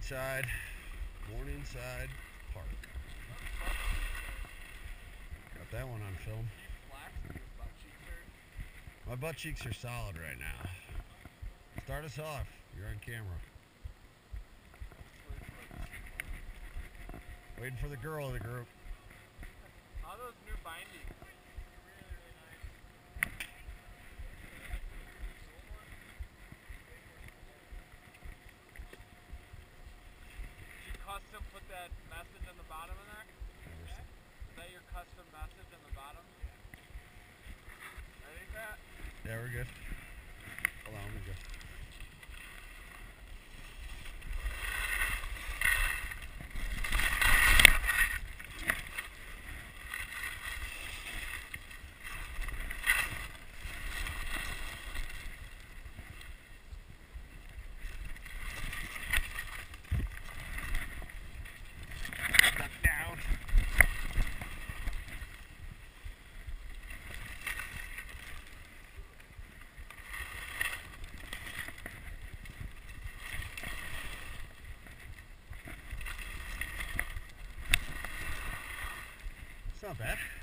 inside, park. Got that one on film. My butt cheeks are solid right now. Start us off. You're on camera. Waiting for the girl of the group. All those new bindings. Really nice. Did you custom put that message on the bottom of there? Is that your custom message on the bottom? Ready, Pat? Yeah, we're good. Hold on, let me go. It's not bad.